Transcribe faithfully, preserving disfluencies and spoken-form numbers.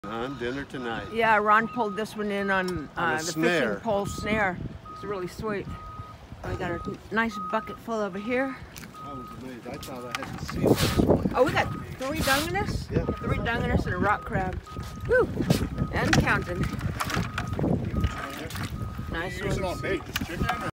On dinner tonight. Yeah, Ron pulled this one in on, uh, On a the snare. fishing pole snare. It's really sweet. We got a nice bucket full over here. I was amazed. I thought I hadn't seen this one. Oh, we got three dungeness? Yeah. Three dungeness and a rock crab. Woo! And counting. Nice You're using all ones. bait, just chicken?